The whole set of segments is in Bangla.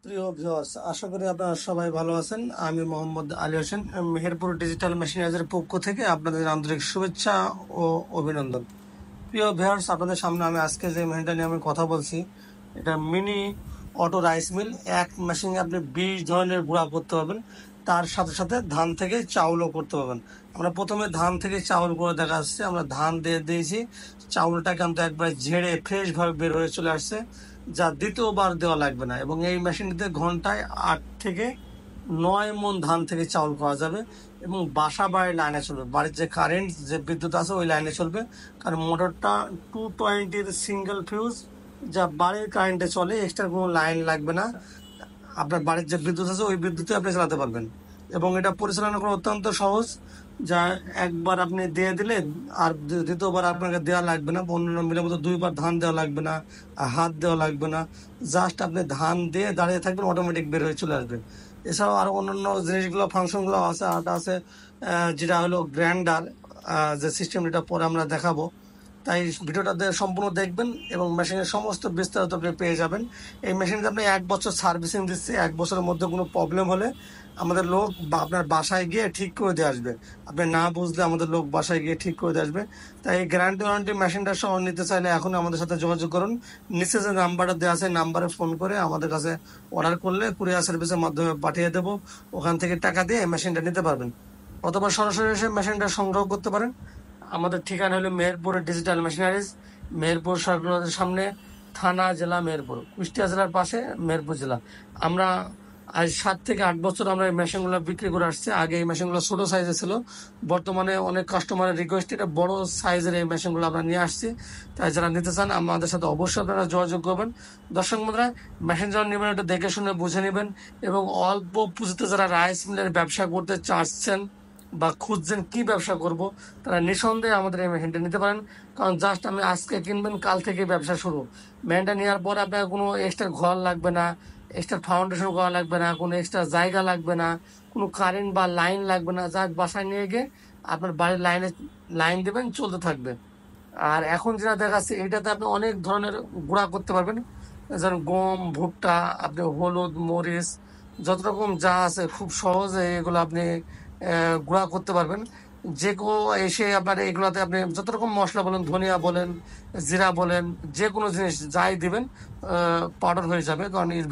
প্রিয় ভিউয়ার্স, আশা করি আপনারা সবাই ভালো আছেন। আমি মোহাম্মদ আলী হোসেন, মেহেরপুর ডিজিটাল মেশিনারিজের পক্ষ থেকে আপনাদের আন্তরিক শুভেচ্ছা ও অভিনন্দন। প্রিয় ভিউয়ার্স, আপনাদের সামনে আমি আজকে যে মেশিনটা নিয়ে আমি কথা বলছি, এটা মিনি অটো রাইস মিল। এক মেশিনে আপনি 20 ধরনের গুঁড়া করতে পারবেন, তার সাথে সাথে ধান থেকে চাউলও করতে পারবেন। আমরা প্রথমে ধান থেকে চাউল করে দেখা যাচ্ছে, আমরা ধান দিয়ে দিয়েছি, চাউলটা কিন্তু একবার ঝেড়ে ফ্রেশভাবে বের হয়ে চলে আসছে, যা দ্বিতীয়বার দেওয়া লাগবে না। এবং এই মেশিনটিতে ঘন্টায় 8 থেকে 9 মণ ধান থেকে চাউল পাওয়া যাবে এবং বাসা বাড়ির লাইনে চলবে। বাড়ির যে কারেন্ট, যে বিদ্যুৎ আছে ওই লাইনে চলবে, কারণ মোটরটা 220-এর সিঙ্গেল ফিউজ, যা বাড়ির কারেন্টে চলে, এক্সট্রা কোনো লাইন লাগবে না। আপনার বাড়ির যে বিদ্যুৎ আছে ওই বিদ্যুতে আপনি চালাতে পারবেন। এবং এটা পরিচালনা করা অত্যন্ত সহজ, যা একবার আপনি দিয়ে দিলে আর দ্বিতীয়বার আপনাকে দেওয়া লাগবে না। অন্যান্য মিলের মতো 2বার ধান দেওয়া লাগবে না, আর হাত দেওয়া লাগবে না। জাস্ট আপনি ধান দিয়ে দাঁড়িয়ে থাকবেন, অটোমেটিক বের হয়ে চলে আসবে। এছাড়াও আরো অন্যান্য জিনিসগুলো, ফাংশনগুলো আছে। আরটা আছে যেটা হলো গ্রাইন্ডার, যে সিস্টেম, এটা পরে আমরা দেখাবো। তাই ভিডিওটাতে সম্পূর্ণ দেখবেন এবং মেশিনের সমস্ত বিস্তারিত আপনি পেয়ে যাবেন। এই মেশিনটা আপনি 1 বছর সার্ভিসিং দিচ্ছি। 1 বছরের মধ্যে কোনো প্রবলেম হলে আমাদের লোক আপনার বাসায় গিয়ে ঠিক করে দিয়ে আসবে। আপনি না বুঝলে আমাদের লোক বাসায় গিয়ে ঠিক করে দিয়ে আসবে। তাই এই গ্যারান্টি ওয়ারেন্টি মেশিনটা সহ নিতে চাইলে এখন আমাদের সাথে যোগাযোগ করুন। নিচে যে নাম্বারটা দেওয়া আছে, নাম্বারে ফোন করে আমাদের কাছে অর্ডার করলে কুরিয়ার সার্ভিসের মাধ্যমে পাঠিয়ে দেবো। ওখান থেকে টাকা দিয়ে মেশিনটা নিতে পারবেন, অথবা সরাসরি এসে মেশিনটা সংগ্রহ করতে পারেন। আমাদের ঠিকানা হলো মেহেরপুরের ডিজিটাল মেশিনারিজ, মেহেরপুর সরকারের সামনে, থানা জেলা মেহেরপুর, কুষ্টিয়া জেলার পাশে মেহেরপুর জেলা। আমরা আজ 7 থেকে 8 বছর আমরা এই মেশিনগুলো বিক্রি করে আসছি। আগে এই মেশিনগুলো ছোট সাইজে ছিল, বর্তমানে অনেক কাস্টমারের রিকোয়েস্ট এটা বড় সাইজের এই মেশিনগুলো আমরা নিয়ে আসছি। তাই যারা নিতে চান আমাদের সাথে অবশ্যই আপনারা যোগাযোগ করবেন। দর্শক বন্ধুরা, মেশিন যখন নেবেন এটা দেখে শুনে বুঝে নেবেন। এবং অল্প পুঁজিতে যারা রাইস মিলের ব্যবসা করতে চাচ্ছেন বা খুঁজছেন কি ব্যবসা করব, তারা নিঃসন্দেহে আমাদের এই মেশিনটা নিতে পারেন। কারণ জাস্ট আপনি আজকে কিনবেন, কাল থেকে ব্যবসা শুরু। মেশিনটা নেওয়ার পর আপনার কোনো এক্সট্রা ঘর লাগবে না, এক্সট্রা ফাউন্ডেশন করা লাগবে না, কোনো এক্সট্রা জায়গা লাগবে না, কোনো কারেন্ট বা লাইন লাগবে না। যা বাসায় নিয়ে গিয়ে আপনার বাড়ির লাইন দেবেন, চলতে থাকবে। আর এখন যেটা দেখাচ্ছে, এটাতে আপনি অনেক ধরনের গুঁড়া করতে পারবেন, যেমন গম, ভুট্টা, আপনি হলুদ, মরিচ, যত রকম যা আছে খুব সহজে এগুলো আপনি গুঁড়া করতে পারবেন। যে কেউ এসে আপনার এগুলাতে আপনি যত রকম মশলা বলেন, ধনিয়া বলেন, জিরা বলেন, যে কোনো জিনিস যাই দিবেন পাউডার হয়ে যাবে।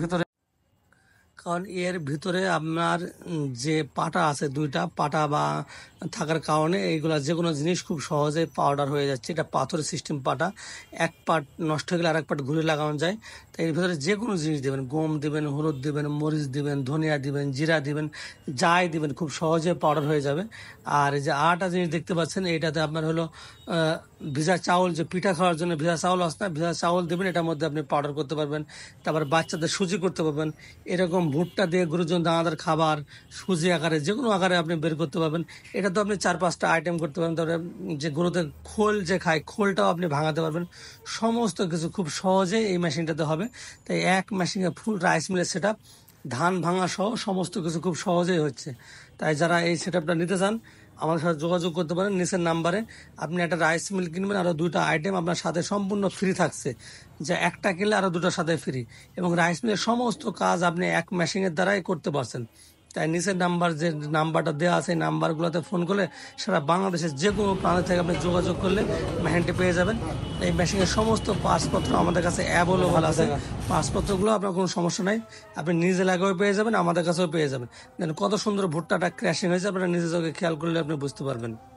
কারণ এর ভিতরে আপনার যে পাটা আছে, 2টা পাটা বা থাকার কারণে এইগুলা যে কোনো জিনিস খুব সহজে পাউডার হয়ে যাচ্ছে। এটা পাথরের সিস্টেম পাটা, এক পাট নষ্ট হয়ে গেলে আরেক পাট ঘুরে লাগানো যায়। তাই এর ভিতরে যে কোনো জিনিস দেবেন, গম দিবেন, হলুদ দিবেন, মরিচ দিবেন, ধনিয়া দিবেন, জিরা দিবেন, যাই দিবেন খুব সহজে পাউডার হয়ে যাবে। আর এই যে আটা জিনিস দেখতে পাচ্ছেন, এইটাতে আপনার হলো ভিজা চাউল, যে পিঠা খাওয়ার জন্য ভিজা চাউল আসে না, ভিজা চাউল দেবেন, এটার মধ্যে আপনি পাউডার করতে পারবেন। তারপর বাচ্চাদের সুজি করতে পারবেন। এরকম ভুট্টা দিয়ে গুরুজন দানাদার খাবার সুজি আকারে, যে কোনো আকারে আপনি বের করতে পারবেন। এটা তো আপনি 4-5টা আইটেম করতে পারবেন। তারপরে যে গরুদের খোল যে খায়, খোলটাও আপনি ভাঙাতে পারবেন। সমস্ত কিছু খুব সহজেই এই মেশিনটাতে হবে। তাই এক মেশিনে ফুল রাইস মিলের সেট আপ, ধান ভাঙা সহ সমস্ত কিছু খুব সহজেই হচ্ছে। তাই যারা এই সেট আপটা নিতে চান আমার সাথে যোগাযোগ করতে পারেন নিচের নাম্বারে। আপনি একটা রাইস মিল কিনবেন, আরও 2টা আইটেম আপনার সাথে সম্পূর্ণ ফ্রি থাকছে, যে একটা কিনলে আরও 2টার সাথে ফ্রি। এবং রাইস মিলের সমস্ত কাজ আপনি এক মেশিনের দ্বারাই করতে পারছেন। তাই নিচের নাম্বার, যে নাম্বারটা দেওয়া আছে, এই নাম্বারগুলোতে ফোন করলে সারা বাংলাদেশের যে কোনো প্রান্ত থেকে আপনি যোগাযোগ করলে মেশিনটি পেয়ে যাবেন। এই মেশিনের সমস্ত পাসপত্র আমাদের কাছে অ্যাভেলেবল আছে। পাসপত্রগুলো আপনার কোনো সমস্যা নাই, আপনি নিজে এলাকাও পেয়ে যাবেন, আমাদের কাছেও পেয়ে যাবেন। কত সুন্দর ভুট্টাটা ক্র্যাশিং হয়েছে, আপনারা নিজে চোখে খেয়াল করলে আপনি বুঝতে পারবেন।